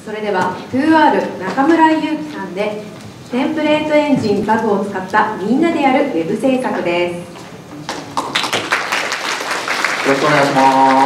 それでは 2R 中村祐樹さんでテンプレートエンジンバグを使ったみんなでやるウェブ制作です。 よろしくお願いします。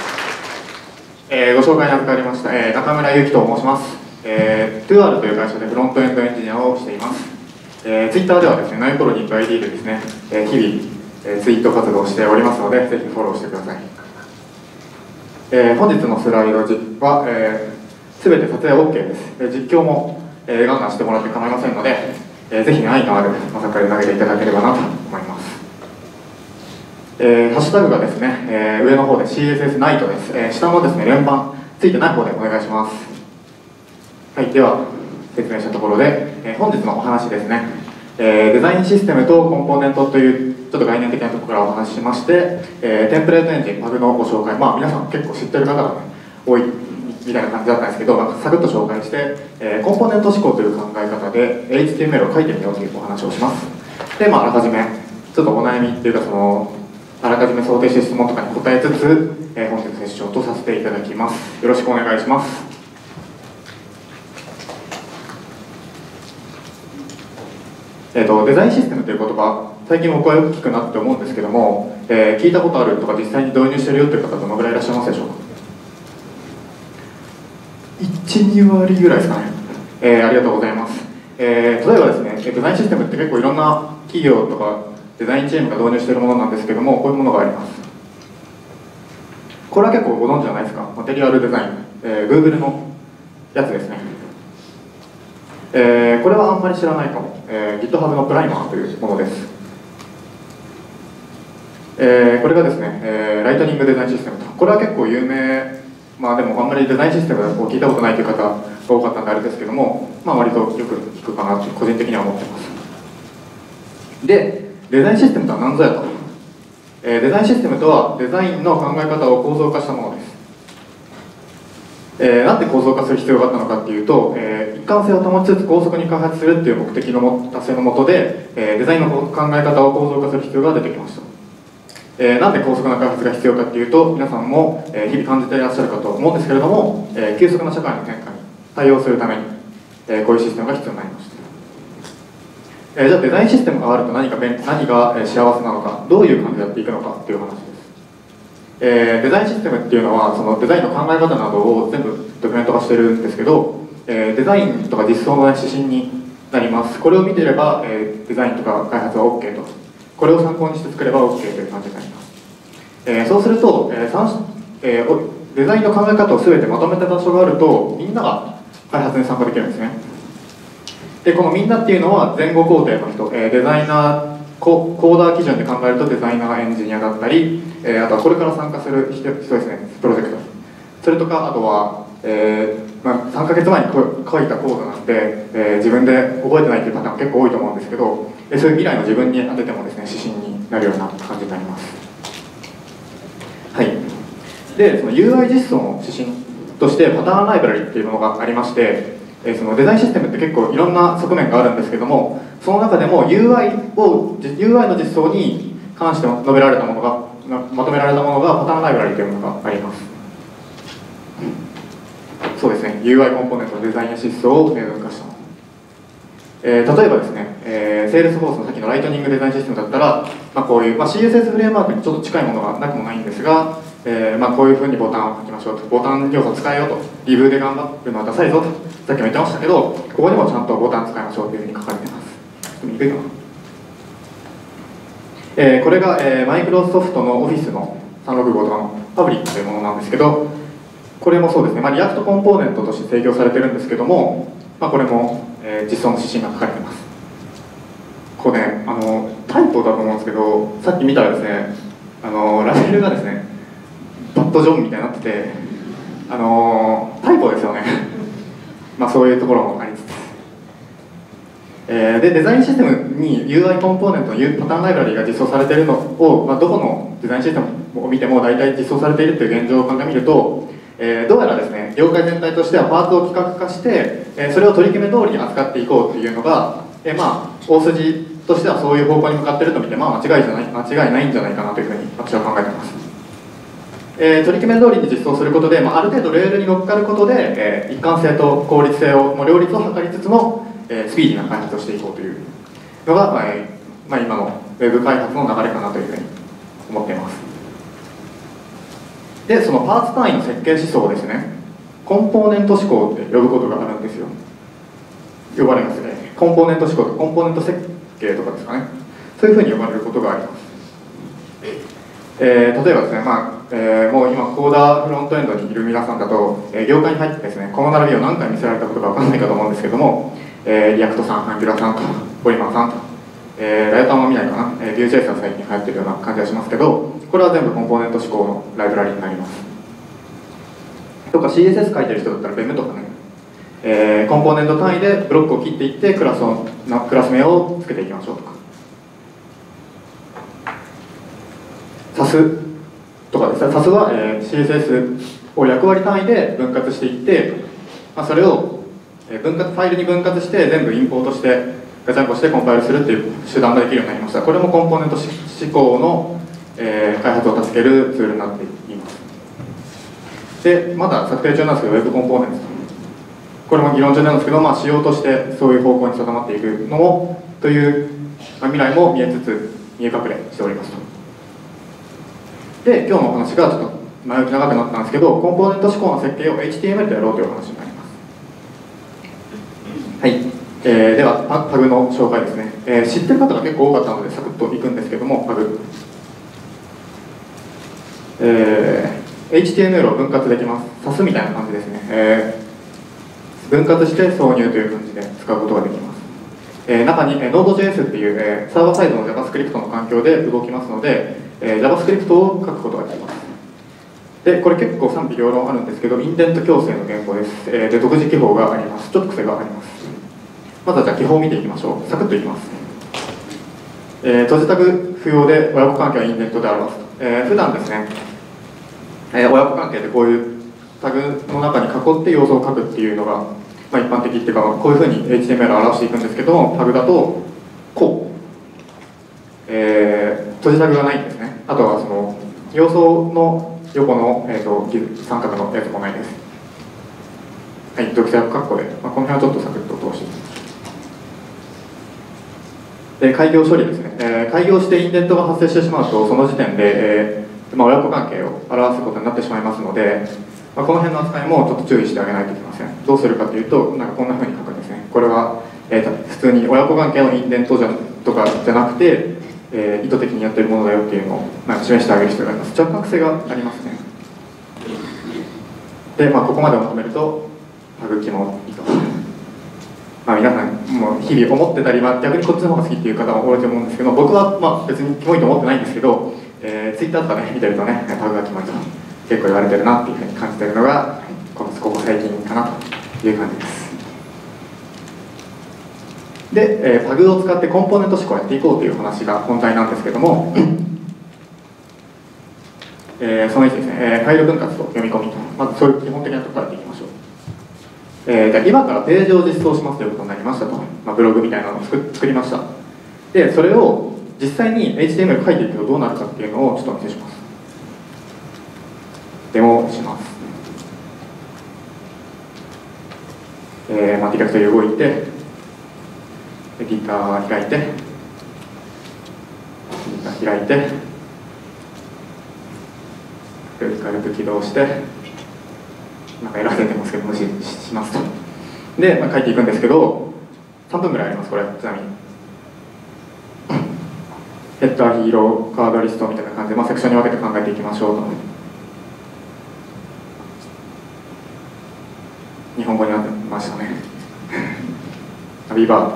ご紹介に預かりました、中村祐樹と申します。2R という会社でフロントエンドエンジニアをしています。Twitter ではですね、ナイプロニック ID でですね、日々、ツイート活動をしておりますので、ぜひフォローしてください。本日のスライドは、全て撮影 OK です。実況も、ガンガンしてもらって構いませんので、ぜひ愛のあるまさかで投げていただければなと思います。ハッシュタグがですね、上の方で CSS ナイトです。下のですね、連番ついてない方でお願いします。はい、では説明したところで、本日のお話ですね、デザインシステムとコンポーネントというちょっと概念的なところからお話ししまして、テンプレートエンジン、バグのご紹介、皆さん結構知ってる方が、ね、多いみたいな感じだったんですけど、サクッと紹介して、コンポーネント思考という考え方で HTML を書いてみようというお話をします。で、あらかじめちょっとお悩みっていうかあらかじめ想定して質問とかに答えつつ、本日セッションとさせていただきます。よろしくお願いします。デザインシステムという言葉、最近僕はよく聞くなって思うんですけども、聞いたことあるとか実際に導入してるよという方どのぐらいいらっしゃいますでしょうか。1、2割ぐらいですかね。ありがとうございます。例えばですね、デザインシステムって結構いろんな企業とかデザインチームが導入しているものなんですけども、こういうものがあります。これは結構ご存知じゃないですか。マテリアルデザイン、Google のやつですね。これはあんまり知らないかも。GitHub のプライマーというものです。これがですね、ライトニングデザインシステムと。これは結構有名、でもあんまりデザインシステムを聞いたことないという方が多かったんであれですけども、割とよく聞くかなと個人的には思ってます。で、デザインシステムとは何ぞやと。デザインシステムとはデザインの考え方を構造化したものです。なんで構造化する必要があったのかっていうと、一貫性を保ちつつ高速に開発するっていう目的の達成のもとで、デザインの考え方を構造化する必要が出てきました。なんで高速な開発が必要かっていうと、皆さんも日々感じていらっしゃるかと思うんですけれども、急速な社会の変化に対応するために、こういうシステムが必要になりました。じゃあデザインシステムがあると何が幸せなのか、どういう感じでやっていくのかっていう話です。デザインシステムっていうのはそのデザインの考え方などを全部ドキュメント化してるんですけど、デザインとか実装の指針になります。これを見ていれば、デザインとか開発は OK と、これを参考にして作れば OK という感じになります。そうすると、デザインの考え方を全てまとめた場所があると、みんなが開発に参加できるんですね。で、このみんなっていうのは前後工程の人、デザイナー、コーダー基準で考えるとデザイナー、エンジニアだったり、あとはこれから参加する人ですね、プロジェクト。それとか、あとは、3ヶ月前に書いたコードなんで、自分で覚えてないというパターン結構多いと思うんですけど、そういう未来の自分に当ててもですね、指針になるような感じになります。はい。で、その UI 実装の指針としてパターンライブラリっていうものがありまして、そのデザインシステムって結構いろんな側面があるんですけども、その中でも UI の実装に関してまとめられたものがパターンライブラリというものがあります。そうですね、UI コンポーネントのデザインや実装を明文化したもの。例えばですね、Salesforce のさっきのライトニングデザインシステムだったら、こういう、CSS フレームワークにちょっと近いものがなくもないんですが、こういうふうにボタンを書きましょうと、ボタン要素使えようと、リブで頑張るのはダサいぞと、さっきも言ってましたけど、ここにもちゃんとボタン使いましょうというふうに書かれています。見ていいかな。これが、マイクロソフトの Office の365とかのパブリックというものなんですけど、これもそうですね、リアクトコンポーネントとして提供されてるんですけども、これも、実装の指針が書かれています。これね、タイプだと思うんですけど、さっき見たらですね、ラベルがですね、バッドジョンみたいになってて、タイプですよね。そういうところもありつつ。で、デザインシステムに UI コンポーネントのパターンライブラリが実装されているのを、どこのデザインシステムを見ても大体実装されているという現状を鑑みると、どうやらですね、業界全体としてはパーツを規格化して、それを取り決め通りに扱っていこうというのが、大筋としてはそういう方向に向かっていると見て、間違いないんじゃないかなというふうに私は考えています。 取り決め通りに実装することで、ある程度レールに乗っかることで、一貫性と効率性の両立を図りつつの、スピーディーな開発をしていこうというのが、今の Web 開発の流れかなというふうに思っています。で、そのパーツ単位の設計思想をですね、コンポーネント思考って呼ぶことがあるんですよ。呼ばれますね。コンポーネント思考とかコンポーネント設計とかですかね。そういうふうに呼ばれることがあります。例えばですね、もう今コーダーフロントエンドにいる皆さんだと、業界に入ってですね、この並びを何回見せられたことか分からないかと思うんですけども、リアクトさん、アンギュラさんとポリマーさんと、ライオタンは見ないかな、Vue.js は最近流行ってるような感じがしますけど、これは全部コンポーネント思考のライブラリになります。とか CSS 書いてる人だったら Vim とかね、コンポーネント単位でブロックを切っていってクラス名をつけていきましょうとか、SAS とかですね、SAS は、CSS を役割単位で分割していって、それをファイルに分割して全部インポートしてガチャンコしてコンパイルするっていう手段ができるようになりました。これもコンポーネント思考の、開発を助けるツールになっています。で、まだ策定中なんですけど、Web コンポーネント、これも議論中なんですけど、仕様としてそういう方向に定まっていくのもという、未来も見えつつ見え隠れしておりますと。で、今日のお話がちょっと前置き長くなったんですけど、コンポーネント思考の設計を HTML でやろうという話になります。はい、ではパグの紹介ですね、知ってる方が結構多かったのでサクッといくんですけども、パグ、HTML を分割できます。SAS みたいな感じですね、分割して挿入という感じで使うことができます。中に Node.js っていう、サーバーサイドの JavaScript の環境で動きますので、JavaScript を書くことができます。で、これ結構賛否両論あるんですけど、インデント強制の言語です。で、独自記法があります。ちょっと癖があります。まずはじゃあ記法を見ていきましょう。サクッといきます。閉じタグ不要で親子関係はインデントで表すと。普段ですね、親子関係でこういうタグの中に囲って要素を書くっていうのが、一般的っていうか、こういうふうに HTML を表していくんですけども、タグだとこう、閉じタグがないんですね。あとはその要素の横の、三角のやつもないです。はい、読者括弧で、この辺はちょっとサクッと通して。で、開業処理ですね、開業してインデントが発生してしまうと、その時点で、親子関係を表すことになってしまいますので、この辺の扱いもちょっと注意してあげないといけません。どうするかというと、こんな風に書くんですね。これは、普通に親子関係のインデントとかじゃなくて、意図的にやってるものだよっていうのを、示してあげる必要があります。若干癖がありますね。で、ここまでをまとめると、タグキモいと。皆さんも日々思ってたり、逆にこっちの方が好きっていう方も多いと思うんですけど、僕は別にキモいと思ってないんですけど、Twitter とかね見てるとね、タグがキモいと結構言われてるなっていうふうに感じてるのが、ここ最近かなという感じです。で、タグを使ってコンポーネント思考をやっていこうという話が本題なんですけども、その1ですね、ファイル分割と読み込みと、まずそういう基本的なところからやっていきましょう。今からページを実装しますということになりましたと、ブログみたいなのを作りました。で、それを実際に HTML 書いていくとどうなるかっていうのをちょっとお見せします。デモします。ディレクトリ動いて、エディター開いて、開いて、軽く起動して、エラー出てますけど無視しますと。で、書いていくんですけど、3分ぐらいあります、これ、ちなみに。ヘッダー、ヒーロー、カードリストみたいな感じで、セクションに分けて考えていきましょうと。日本語になってましたね。ナビバ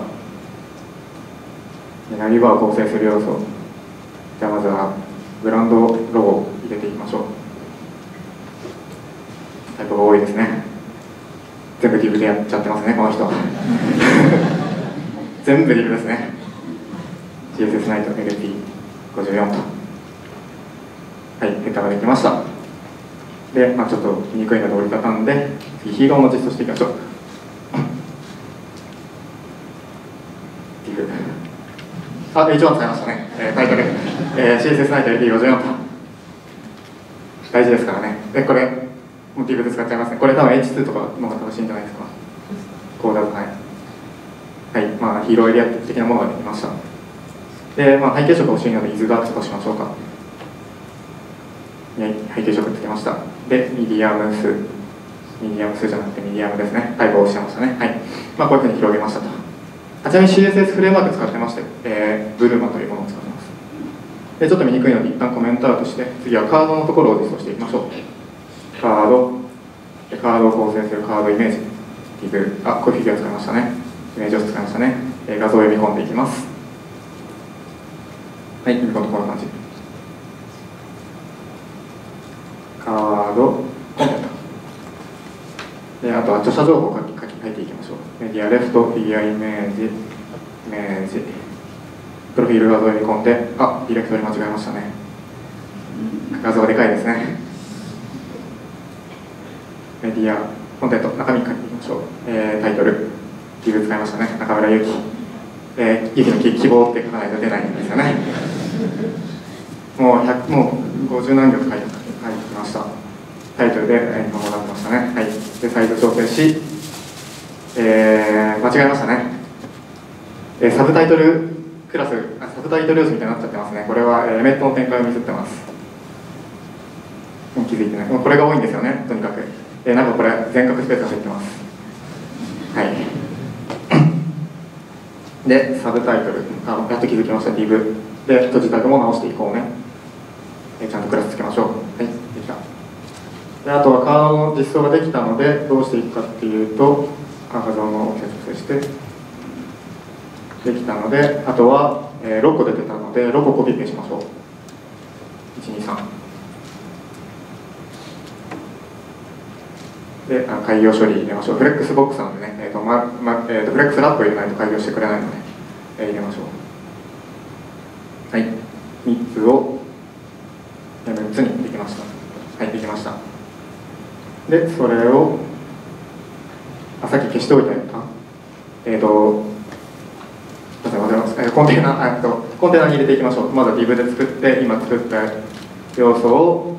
ーを構成する要素。じゃあまずはブランドロゴを入れていきましょう。タイプが多いですね。全部 div でやっちゃってますね、この人。全部 div ですね。CSS ナイト LP54 と。はい、ヘッダーができました。で、ちょっと見にくいので折りたたんで、次ヒーローも実装していきましょう。div。一番使いましたね。タイトル。CSS ナイト LP54 と。 大事ですからね。でこれモチーフで使っちゃいますね。これ多分 H2 とかの方が楽しいんじゃないですか。こうだとはい、まあヒーローエリア的なものができました。で、まあ、背景色欲しいのでイズダークとしましょうか。背景色つけました。でミディアム数じゃなくてミディアムですね。タイプを押してましたね。はい、まあ、こういうふうに広げましたと。ちなみに CSS フレームワーク使ってまして、ブルーマというものを使ってます。でちょっと見にくいので一旦コメントアウトして、次はカードのところを実装していきましょう。カードを構成するカードイメージ、こういうフィギュア使いましたね。イメージを使いましたね。画像を読み込んでいきます。はい、読み込んでこんな感じ。カードコンテントで、あとは著者情報を書いていきましょう。メディアレフト、フィギュアイメージ、プロフィール画像を読み込んで、ディレクトリ間違えましたね。画像がでかいですね。メディアコンテント、中身書いていきましょう。タイトル、リブ使いましたね。中村ゆき。ゆきの希望って書かないと出ないんですよね。もう50何行書いてきました。タイトルで今もなってましたね。はい、でサイズ調整し、間違えましたね。サブタイトルクラス、サブタイトル要素みたいになっちゃってますね。これはエメットの展開をミスってます。気づいてない。これが多いんですよね、とにかく。なんかこれ全角スペースが入ってます。はい。でサブタイトル、やっと気づきました。div で閉じタグも直していこうね。ちゃんとクラスつけましょう。はい、できた。であとはカードの実装ができたのでどうしていくかっていうと、画像の大きさ調整してできたので、あとは、6個出てたので6個コピペしましょう。123で開業処理入れましょう。フレックスボックスなんでね、フレックスラップを入れないと開業してくれないので、入れましょう。はい、3つを6つにできました。はい、できました。でそれをさっき消しておいたコンテナに入れていきましょう。まずは div で作って、今作った要素を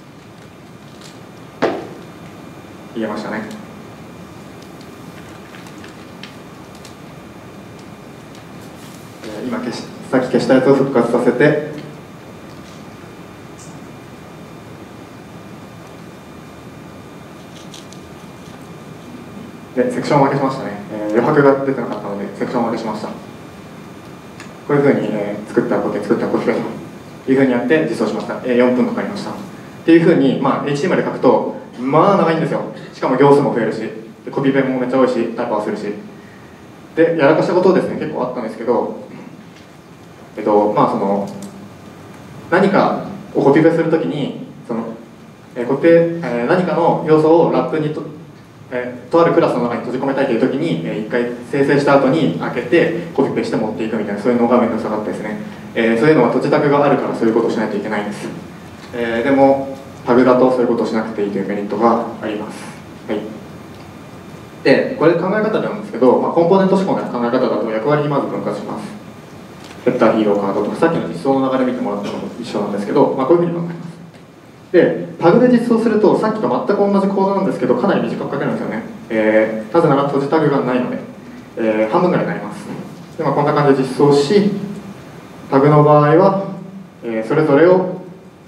入れましたね。今さっき消したやつを復活させて、でセクション分けしましたね。余白が出てなかったのでセクション分けしました。こういうふうに、作ったコピペというふうにやって実装しました。4分かかりました。っていうふうに、HTML で書くと長いんですよ。しかも行数も増えるし、コピペもめっちゃ多いし、タイプはするし、でやらかしたことですね、結構あったんですけど、何かをコピペするときに何かの要素をラップにとあるクラスの中に閉じ込めたいというときに、一回生成した後に開けてコピペして持っていくみたいな、そういうのが面倒くさかったですね。そういうのは閉じタグがあるからそういうことをしないといけないんです。でもタグだとそういうことをしなくていいというメリットがあります。はい、でこれ考え方なんですけど、コンポーネント思考の考え方だと役割にまず分割します。ヘッダー、ヒーロー、カードとか、さっきの実装の流れ見てもらったのと一緒なんですけど、こういうふうに考えます。でタグで実装するとさっきと全く同じコードなんですけどかなり短く書けるんですよね。なぜなら閉じタグがないので、半分ぐらいになります。で、こんな感じで実装し、タグの場合は、それぞれを、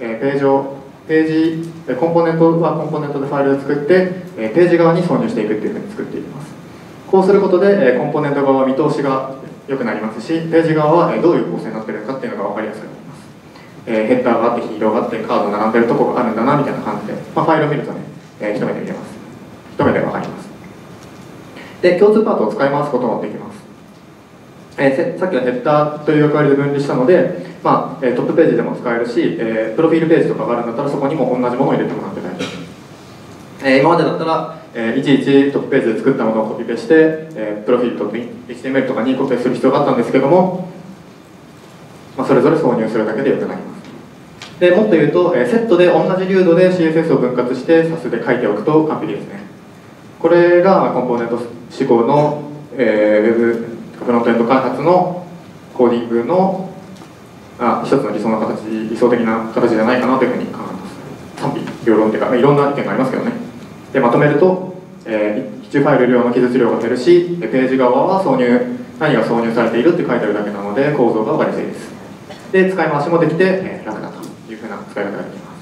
コンポーネントはコンポーネントでファイルで作って、ページ側に挿入していくっていうふうに作っていきます。こうすることで、コンポーネント側は見通しが良くなりますし、ページ側はどういう構成になっているかっていうのが分かりやすくなります。ヘッダーがあってヒーローがあってカード並んでるところがあるんだなみたいな感じで、ファイルを見るとね、一目で見れます。一目で分かります。で共通パートを使い回すこともできます。さっきはヘッダーという役割で分離したので、トップページでも使えるし、プロフィールページとかがあるんだったらそこにも同じものを入れてもらって大丈夫です。今までだったら、いちいちトップページで作ったものをコピペして、プロフィールと HTML とかにコピペする必要があったんですけども、それぞれ挿入するだけでよくなります。でもっと言うと、セットで同じ流度で CSS を分割して SAS で書いておくと完璧ですね。これがコンポーネント思考の、ウェブフロントエンド開発のコーディングの一つの理想的な形じゃないかなというふうに考えます。賛否両論というか、いろんな意見がありますけどね。でまとめると、1ファイル量の記述量が減るし、ページ側は何が挿入されているって書いてあるだけなので構造が分かりやすいです。で使い回しもできて、楽だというふうな使い方ができます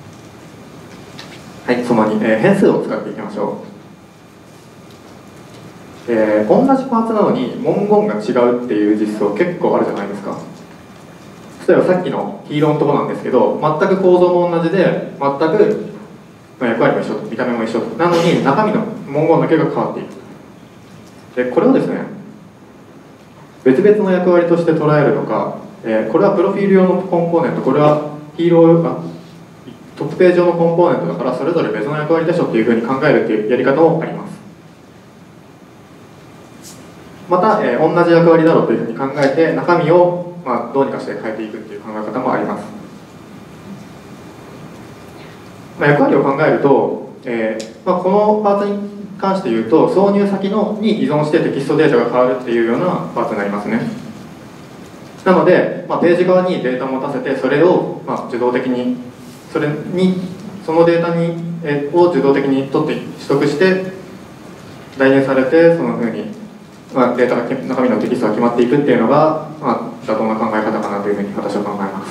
。はい、その2、変数を使っていきましょう。同じパーツなのに文言が違うっていう実装結構あるじゃないですか。例えばさっきの黄色のところなんですけど、全く構造も同じで全く役割も一緒と見た目も一緒と、なのに中身の文言だけが変わっていく。でこれをですね別々の役割として捉えるのか、これはプロフィール用のコンポーネント、これはトップページ用のコンポーネントだからそれぞれ別の役割でしょっていうふうに考えるっていうやり方もあります。また、同じ役割だろうというふうに考えて中身を、どうにかして変えていくっていう考え方もあります。役割を考えると、このパーツに関して言うと挿入先に依存してテキストデータが変わるっていうようなパーツになりますね。なので、ページ側にデータを持たせてそれを、自動的にそのデータを自動的に取得して代入されてそのふうに、データが中身のテキストが決まっていくっていうのが、妥当な考え方かなというふうに私は考えます。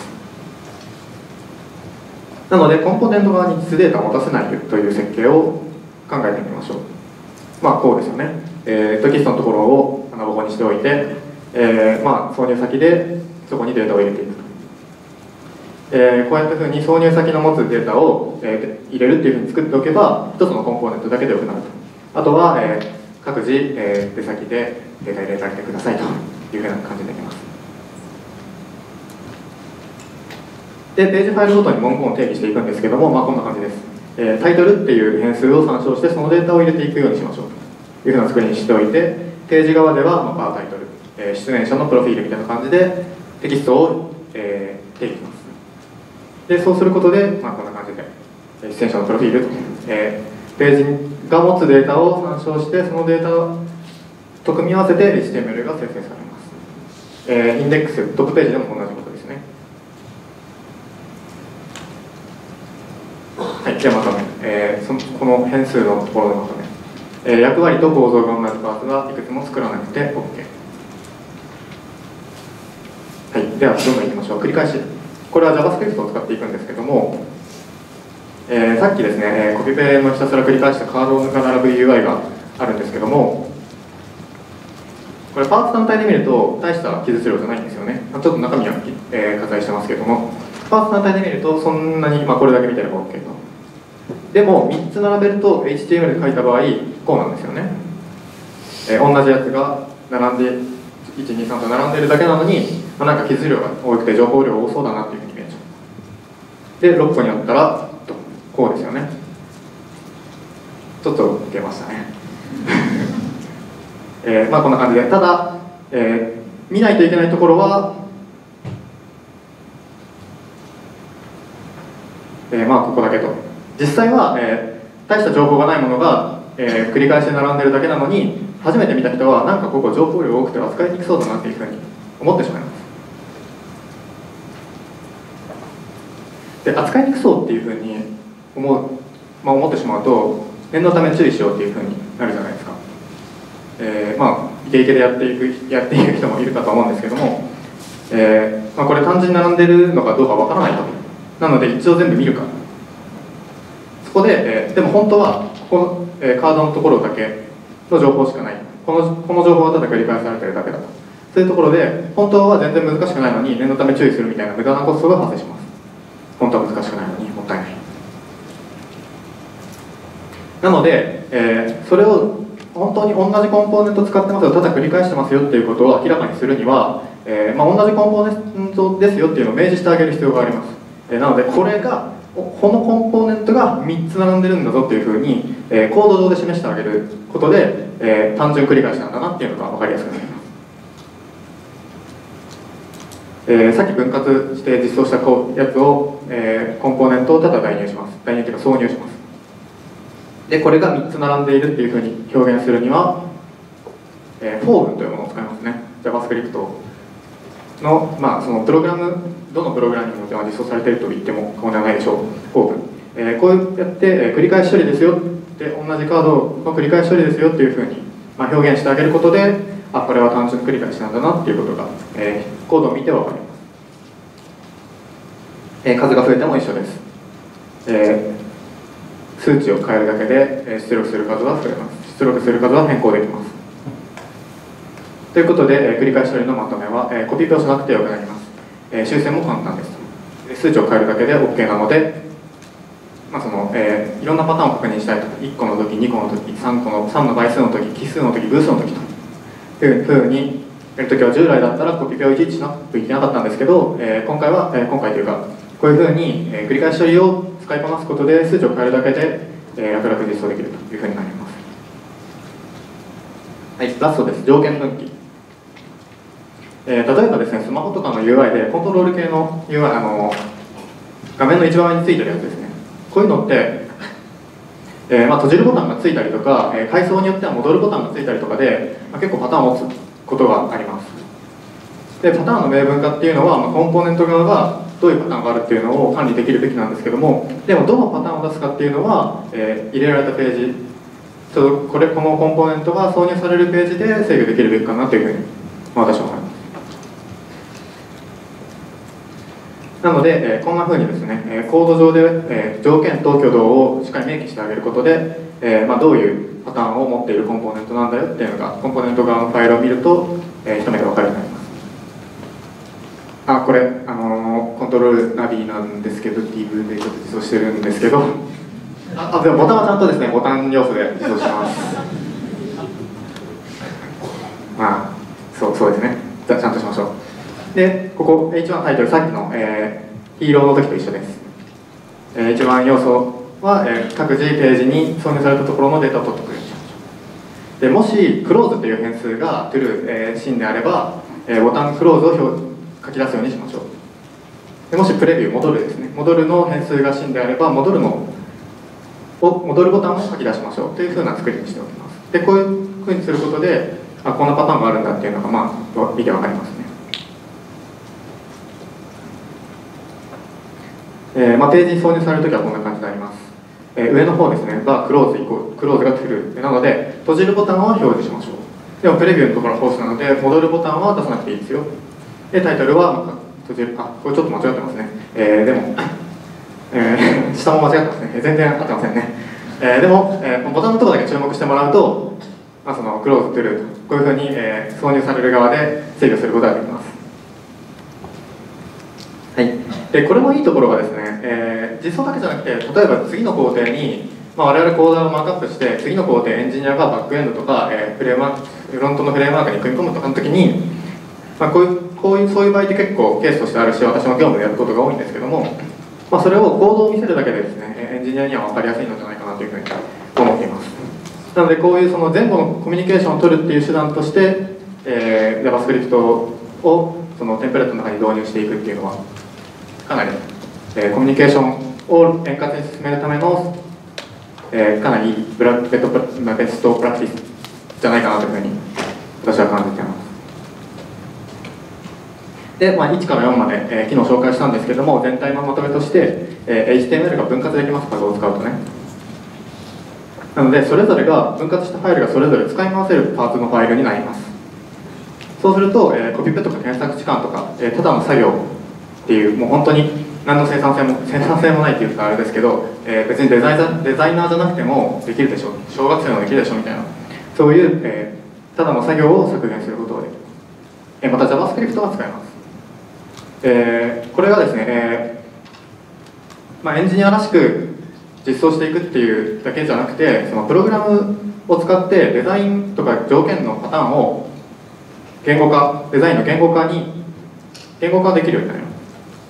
なのでコンポーネント側に実データを持たせないという設計を考えてみましょう。こうですよね。テキストのところを穴ぼこにしておいて、挿入先でそこにデータを入れていくと。こうやったふうに挿入先の持つデータを、入れるっていうふうに作っておけば一つのコンポーネントだけでよくなると。あとは、各自、出先でデータ入れられてくださいというふうな感じになります。でページファイルごとに文言を定義していくんですけども、こんな感じです。タイトルっていう変数を参照してそのデータを入れていくようにしましょうというふうな作りにしておいて、ページ側ではパータイトル、出演者のプロフィールみたいな感じでテキストを、定義します。でそうすることで、こんな感じで出演者のプロフィールと、ページが持つデータを参照してそのデータと組み合わせて HTML が生成されます。インデックストップページでも同じことですね。はい、ではまとめ、この変数のところのまとめ、役割と構造が同じパーツはいくつも作らなくて OK。 はい、ではどんどんいきましょう。繰り返し、これは JavaScript を使っていくんですけども、さっきですね、コピペのひたすら繰り返したカードが並ぶ UI があるんですけども、これパーツ単体で見ると大した記述量じゃないんですよね。ちょっと中身は、割愛してますけども、パーツ単体で見るとそんなに、これだけ見てれば OK と。でも3つ並べると HTML で書いた場合こうなんですよね。同じやつが並んで123と並んでるだけなのに、なんか記述量が多くて情報量多そうだなっていうふうに見えちゃう。で6個にあったらこうですよね。ちょっと受けましたね。こんな感じで、ただ、見ないといけないところは、ここだけと。実際は、大した情報がないものが、繰り返し並んでるだけなのに初めて見た人はなんかここ情報量多くて扱いにくそうだなっていうふうに思ってしまいます。で扱いにくそうっていうふうに思ってしまうと念のため注意しようっていうふうになるじゃないですか。イケイケでやっている人もいるかと思うんですけども、これ単純に並んでるのかどうかわからないと。なので一応全部見るか。そこで、でも本当はここの、カードのところだけの情報しかない。この情報はただ繰り返されてるだけだと。そういうところで本当は全然難しくないのに念のため注意するみたいな無駄なコストが発生します。本当は難しくないのにもったいない。なので、それを本当に同じコンポーネントを使ってますよ、ただ繰り返してますよっていうことを明らかにするには、同じコンポーネントですよっていうのを明示してあげる必要があります。なのでこのコンポーネントが3つ並んでるんだぞっていうふうに、コード上で示してあげることで、単純繰り返しなんだなっていうのが分かりやすくなります。さっき分割して実装したやつを、コンポーネントをただ代入します。代入というか挿入します。でこれが3つ並んでいるっていうふうに表現するには、フォー文というものを使いますね。 JavaScript の、そのプログラム、どのプログラミングでは実装されていると言っても過言ではないでしょう。フォー文こうやって、繰り返し処理ですよで同じカードの繰り返し処理ですよっていうふうに、表現してあげることで、これは単純繰り返しなんだなっていうことが、コードを見て分かります。数が増えても一緒です。数値を変えるだけで、出力する数は増えます。出力する数は変更できます。ということで、繰り返し処理のまとめは、コピペをしなくてよくなります。修正も簡単です。数値を変えるだけで OK なので、いろんなパターンを確認したいとか、1個の時、2個の時、3の倍数の時、奇数の時、偶数の時というふうにやるときは、従来だったらコピペをいちいちしなくてはいけなかったんですけど、今回というか、こういうふうに繰り返し処理を使いこなすことで数値を変えるだけで楽々実装できるというふうになります。はい、ラストです。条件分岐。例えばですね、スマホとかの UI でコントロール系の UI、画面の一番上についてるやつですね。こういうのって、閉じるボタンがついたりとか、階層によっては戻るボタンがついたりとかで、結構パターンを持つことがあります。で、パターンの明文化っていうのは、コンポーネント側がどういうパターンがあるっていうのを管理できるべきなんですけども、でもどのパターンを出すかっていうのは、入れられたページ、このコンポーネントが挿入されるページで制御できるべきかなというふうに私は思います。なので、こんなふうにですね、コード上で、条件と挙動をしっかり明記してあげることで、どういうパターンを持っているコンポーネントなんだよっていうのが、コンポーネント側のファイルを見ると、一目で分かるようになります。これ、コントロールナビなんですけど、DV でちょっと実装してるんですけど、でもボタンはちゃんとですね、ボタン要素で実装してます。そうですね。じゃあ、ちゃんとしましょう。で、ここ H1 タイトル、さっきの、ヒーローの時と一緒です。H1 要素は、各自ページに挿入されたところのデータを取ってくれる。でもし、クローズという変数が true、真であれば、ボタンクローズを書き出すようにしましょう。でもし、プレビュー、戻るですね。戻るの変数が真であれば、戻るボタンを書き出しましょうというふうな作りにしておきます。で、こういうふうにすることで、こんなパターンがあるんだっていうのが、見てわかりますね。ページに挿入されるときはこんな感じになります。上の方ですね、がクローズが true なので、閉じるボタンは表示しましょう。でもプレビューのところはフォースなので、戻るボタンは出さなくていいですよ。で、タイトルは閉じる、これちょっと間違ってますね。でも、下も間違ってますね。全然合ってませんね。でも、ボタンのところだけ注目してもらうと、そのクローズ true こういうふうに、挿入される側で制御することができます。はい、でこれもいいところがですね、実装だけじゃなくて、例えば次の工程に、我々コーダーをマークアップして、次の工程エンジニアがバックエンドとか、フロントのフレームワークに組み込むとかの時に、そういう場合って結構ケースとしてあるし、私も業務でやることが多いんですけども、それをコードを見せるだけでですね、エンジニアには分かりやすいのじゃないかなというふうに思っています。なので、こういうその前後のコミュニケーションを取るっていう手段として、JavaScript をそのテンプレートの中に導入していくっていうのは、かなり、コミュニケーションを円滑に進めるための、かなりいいベストプラクティスじゃないかなというふうに私は感じています。で、1から4まで、機能を紹介したんですけども、全体のまとめとして、HTML が分割できます、タグを使うとね。なので、それぞれが分割したファイルがそれぞれ使い回せるパーツのファイルになります。そうすると、コピペとか検索時間とか、ただの作業っていう、もう本当に何の生産性もないっていうかあれですけど、別にデザイナーじゃなくてもできるでしょう、小学生もできるでしょうみたいな、そういう、ただの作業を削減することができる。また JavaScript は使えます。これがですね、エンジニアらしく実装していくっていうだけじゃなくて、そのプログラムを使ってデザインとか条件のパターンをデザインの言語化できるようになります。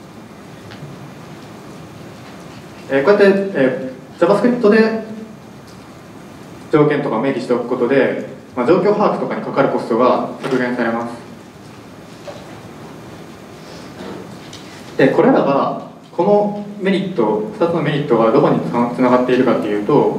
こうやって、JavaScript で条件とか明記しておくことで、状況把握とかにかかるコストが削減されます。で、これらがこのメリット、2つのメリットがどこにつながっているかっていうと、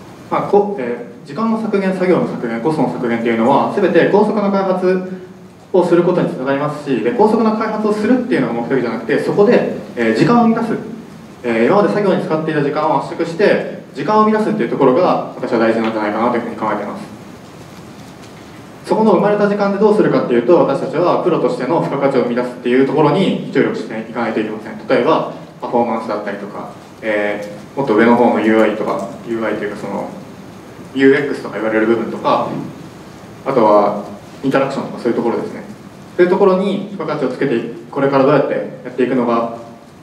時間の削減、作業の削減、コストの削減っていうのは全て高速な開発をすることにつながりますし、で高速な開発をするっていうのが目的じゃなくて、そこで、時間を生み出す、今まで作業に使っていた時間を圧縮して時間を生み出すっていうところが私は大事なんじゃないかなというふうに考えています。そこの生まれた時間でどうするかっていうと、私たちはプロとしての付加価値を生み出すっていうところに注力していかないといけません。例えばパフォーマンスだったりとか、もっと上の方の UI とか UI というかその UX とか言われる部分とか、あとはインタラクションとかそういうところですね。そういうところに付加価値をつけてこれからどうやってやっていくのか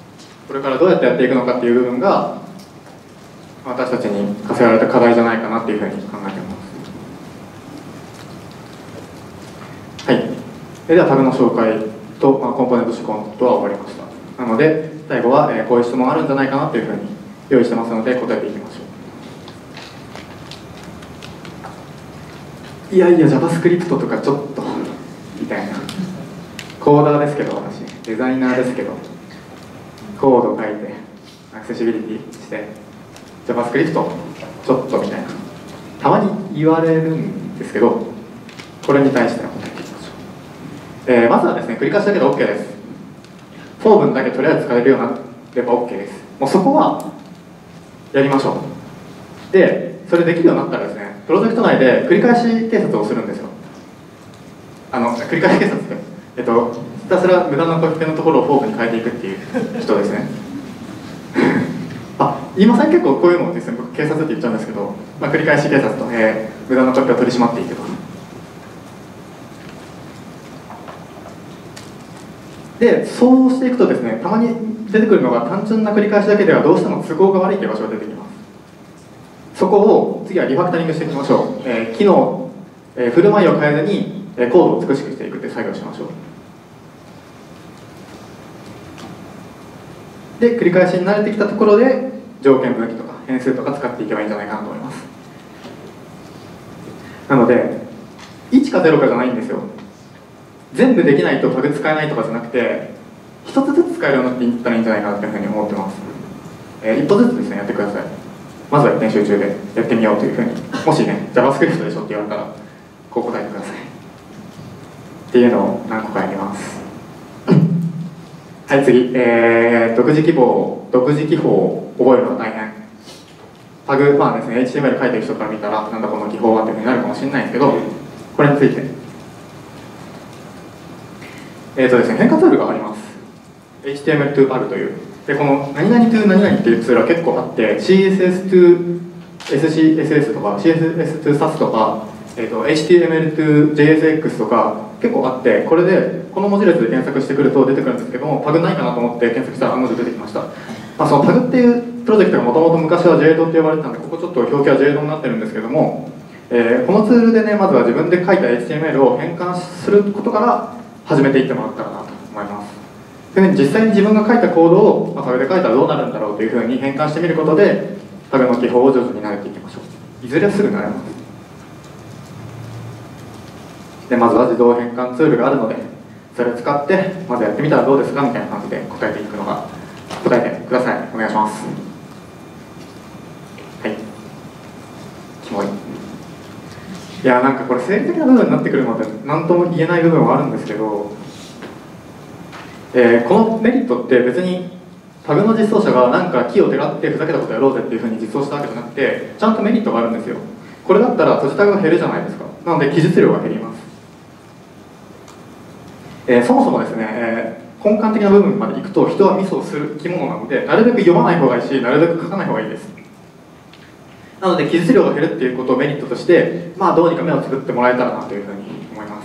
っていう部分が私たちに課せられた課題じゃないかなっていうふうに考えています。はい。ではタグの紹介と、コンポーネント思考のことは終わりました。なので最後は、こういう質問あるんじゃないかなというふうに用意してますので答えていきましょう。いやいや JavaScript とかちょっとみたいな、コーダーですけど、私デザイナーですけど、コードを書いてアクセシビリティして JavaScript ちょっとみたいな、たまに言われるんですけど、これに対しての答えていきましょう。まずはですね、繰り返しだけど OK です。フォー文だけとりあえず使えるようになれば OK です。もうそこはやりましょう。でそれできるようになったらですね、プロジェクト内で繰り返し警察をするんですよ。繰り返し警察ってひたすら無駄な書き手のところをフォークに変えていくっていう人ですね。今さん結構こういうのをですね、僕警察って言っちゃうんですけど、繰り返し警察と、無駄な書き手を取り締まっていくと。でそうしていくとですね、たまに出てくるのが単純な繰り返しだけではどうしても都合が悪いという場所が出てきます。そこを次はリファクタリングしていきましょう。機能、振る舞いを変えずにコードを美しくしていくという作業をしましょう。で繰り返しに慣れてきたところで条件分岐とか変数とか使っていけばいいんじゃないかなと思います。なので1か0かじゃないんですよ。全部できないとタグ使えないとかじゃなくて、一つずつ使えるようになっていったらいいんじゃないかなというふうに思ってます。一歩ずつですねやってください。まずは練習中でやってみようというふうに、もしね JavaScript でしょって言われたらこう答えてくださいっていうのを何個かやります。はい次、独自記法を覚えるのは大変。タグですね、HTML 書いてる人から見たらなんだこの記法はというふうになるかもしれないんですけど、これについてですね、変化ツールがあります。HTML to Pag という。で、この何々 to 何々っていうツールは結構あって、CSS to SCSS とか、CSS to SAS とか、HTML to JSX とか結構あって、これでこの文字列で検索してくると出てくるんですけども、タグないかなと思って検索したら案の定出てきました。そのタグっていうプロジェクトがもともと昔は JDO って呼ばれてたんで、ここちょっと表記は JDO になってるんですけども、このツールでね、まずは自分で書いた HTML を変換することから始めていってもらったらなと思います。で実際に自分が書いたコードを、タグで書いたらどうなるんだろうというふうに変換してみることでタグの記法を徐々に慣れていきましょう。いずれすぐ慣れます。でまずは自動変換ツールがあるので、それを使ってまずやってみたらどうですかみたいな感じで答えていくのが、答えてください。お願いします。はい、キモい。いやなんかこれ生理的な部分になってくるので何とも言えない部分はあるんですけど、このメリットって別にタグの実装者がなんか木をてらってふざけたことやろうぜっていうふうに実装したわけじゃなくて、ちゃんとメリットがあるんですよ。これだったら閉じタグが減るじゃないですか。なので記述量が減ります。そもそもですね、根幹的な部分までいくと人はミスをする生き物なので、なるべく読まない方がいいし、なるべく書かない方がいいです。なので記述量が減るっていうことをメリットとして、どうにか目をつぶってもらえたらなというふうに思います。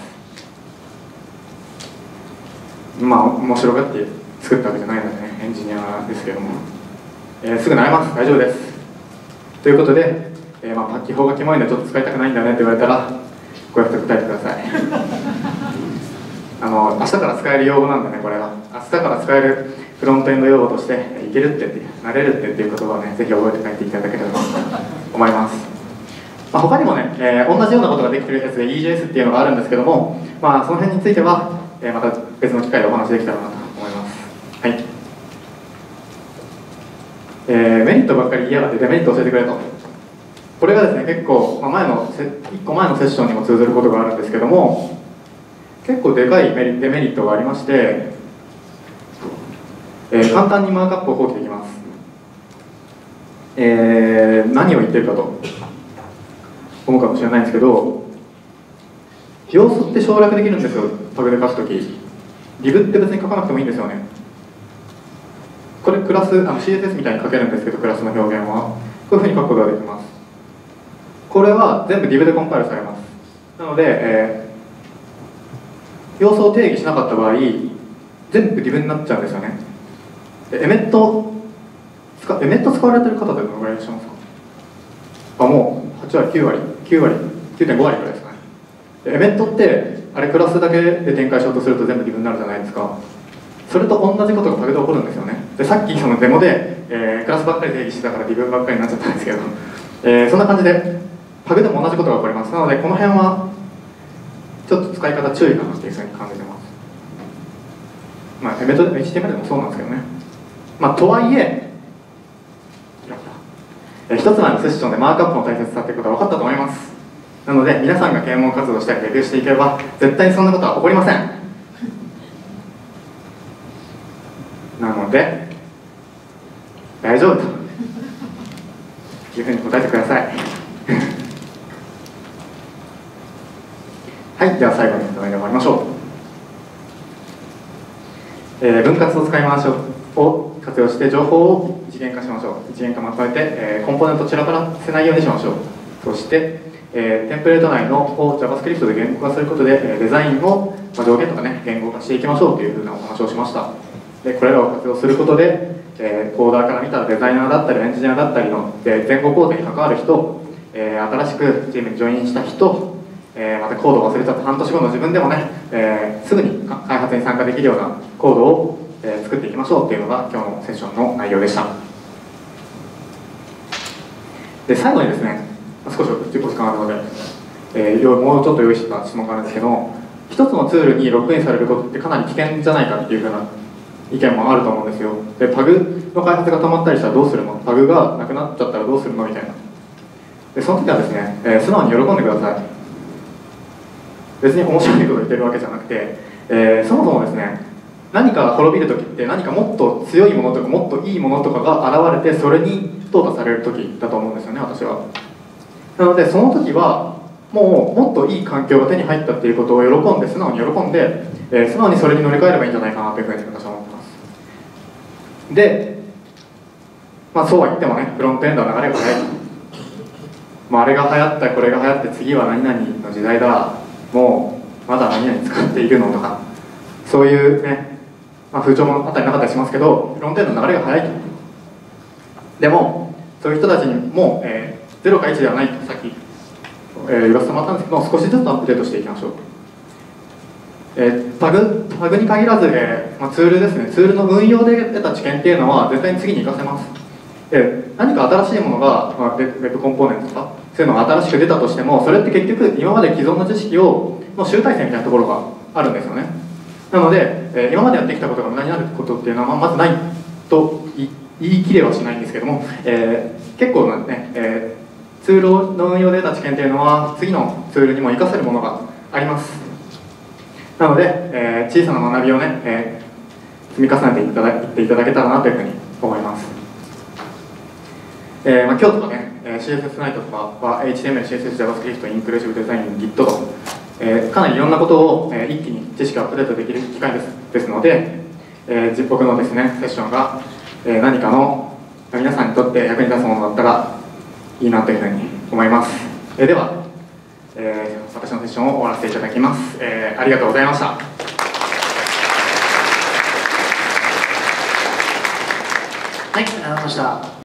面白がって作ったわけじゃないのでね、エンジニアですけども、すぐ慣れます。大丈夫です。ということで、記法がキモいんでちょっと使いたくないんだよねって言われたらこうやって答えてください。明日から使える用語なんでね、これは明日から使えるフロントエンド用語としていけるって慣れるっていう言葉をね、ぜひ覚えて帰っていただければと思います。他にもね、同じようなことができてるやつで EJS っていうのがあるんですけども、その辺については、また別の機会でお話できたらなと思います。はい。メリットばっかり言いやがってデメリットを教えてくれと。これがですね、結構、1個前のセッションにも通ずることがあるんですけども、 結構でかいデメリットがありまして、簡単にマークアップを放棄できます。何を言ってるかと思うかもしれないんですけど、要素って省略できるんですよ。タグで書くときリブって別に書かなくてもいいんですよね。これクラスCSS みたいに書けるんですけど、クラスの表現はこういうふうに書くことができます。これは全部 div でコンパイルされます。なので、要素を定義しなかった場合全部 div になっちゃうんですよね。エメット使われてる方でどのぐらいいらっしゃいますか？もう8割、9割、9割、9.5 割ぐらいですかね。エメットってあれクラスだけで展開しようとすると全部 div になるじゃないですか。それと同じことがタグで起こるんですよね。でさっきそのデモで、クラスばっかり定義してたから div ばっかりになっちゃったんですけど、そんな感じでタグでも同じことが起こります。なのでこの辺はちょっと使い方注意かなっていうふうに感じてます。まあエメットでも HTML でもそうなんですけどね。まあとはいえ一つ前のセッションでマークアップの大切さっていうことは分かったと思います。なので皆さんが啓蒙活動したりレビューしていけば絶対にそんなことは起こりません。なので大丈夫というふうに答えてくださいはい、では最後にまとめで終わりましょう。分割を使い回しを活用して情報を一元化しましょう。一元化まとめて、コンポーネント散らばらせないようにしましょう。そして、テンプレート内のを JavaScript で言語化することで、デザインを、上限とかね、言語化していきましょうというふうなお話をしました。でこれらを活用することで、コーダーから見たデザイナーだったりエンジニアだったりの、前後工程に関わる人、新しくチームにジョインした人、またコードを忘れちゃった半年後の自分でもね、すぐに開発に参加できるようなコードを、作っていきましょうっていうのが今日のセッションの内容でした。で最後にですね、少し時間あるので、もうちょっと用意した質問があるんですけど、一つのツールにログインされることってかなり危険じゃないかっていうふうな意見もあると思うんですよ。でパグの開発が止まったりしたらどうするの、パグがなくなっちゃったらどうするのみたいな。でその時はですね、素直に喜んでください。別に面白いことを言ってるわけじゃなくて、そもそもですね、何かが滅びる時って何かもっと強いものとかもっといいものとかが現れてそれに淘汰される時だと思うんですよね、私は。なのでその時はもうもっといい環境が手に入ったっていうことを喜んで素直に喜んで、素直にそれに乗り換えればいいんじゃないかなというふうに私は思ってます。で、そうは言ってもね、フロントエンドは流れが早い。あれが流行ったこれが流行って次は何々の時代だ、もうまだ何々使っているのとか、そういうね、風潮もあったりなかったりしますけど、フロントエンドの流れが早いと。でもそういう人たちにも、0か1ではないとさっき、言わせてもらったんですけど、少しずつアップデートしていきましょう。タグに限らず、ツールですね、ツールの運用で得た知見っていうのは絶対に次に活かせます。何か新しいものが、ウェブコンポーネントとかそういうのが新しく出たとしても、それって結局今まで既存の知識の集大成みたいなところがあるんですよね。なので、今までやってきたことが無駄になることっていうのはまずないと言い切れはしないんですけども、結構なね、ツールの運用で得た知見っていうのは次のツールにも活かせるものがあります。なので、小さな学びをね、積み重ねていっていただけたらなというふうに思います。今日とかね、CSS ナイトとかは HTML、CSS、JavaScript、インクルーシブデザイン、Git と、かなりいろんなことを、一気に知識をアップデートできる機会ですので、僕のですね、セッションが、何かの皆さんにとって役に立つものだったらいいなというふうに思います。では、私のセッションを終わらせていただきます。ありがとうございました。はい、 ありがとうございました。